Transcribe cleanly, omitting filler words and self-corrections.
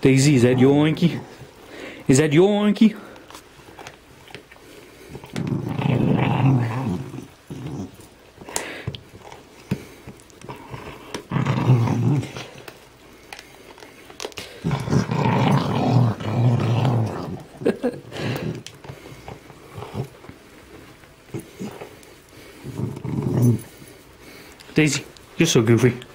Daisy, is that your Oinky? Is that your Oinky? Daisy, you're so goofy.